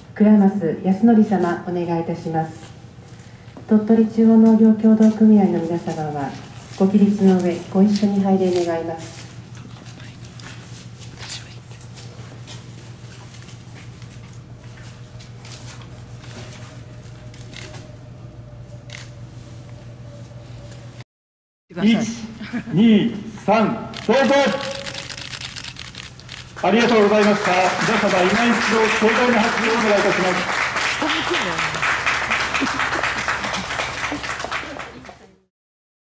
倉増康則様、お願いいたします。鳥取中央農業協同組合の皆様は、ご起立の上、ご一緒に拝礼願います。 1、2、3、どうぞ。ありがとうございました。皆様、今一度盛大な発言をお願いいたします。